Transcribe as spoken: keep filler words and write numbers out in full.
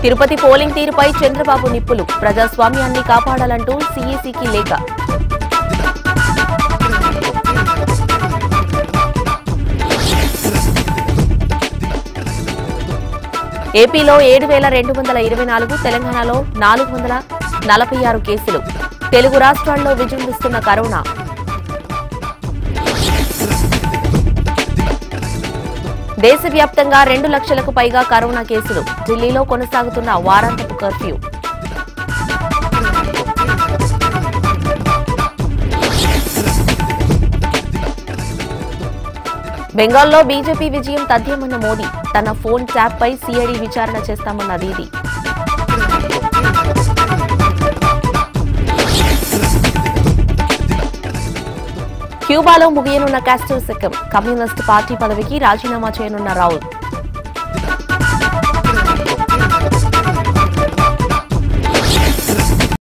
Tirupati polling తీరుపై చంద్రబాబు నిప్పులు ప్రజాస్వామ్యాన్ని కాపాడాలంటూ సీఈసీకి లేఖ. ఏపీలో ఏడు వేల రెండు వందల ఇరవై నాలుగు, తెలంగాణలో నాలుగు వందల నలభై ఆరు కేసులు. తెలుగు రాష్ట్రాల్లో విజృంభిస్తున్న కరోనా. దేశవ్యాప్తంగా రెండు లక్షలకు పైగా కరోనా కేసులు. ఢిల్లీలో కొనసాగుతున్న వారాంతపు కర్ఫ్యూ. బెంగాల్లో బీజేపీ విజయం తథ్యమన్న మోదీ. తన ఫోన్ ట్యాప్ పై సీఐడీ విచారణ చేస్తామన్న దీదీ. క్యూబాలో ముగియనున్న కాస్ట్రో శకం. కమ్యూనిస్టు పార్టీ పదవికి రాజీనామా చేయనున్న రావుల్.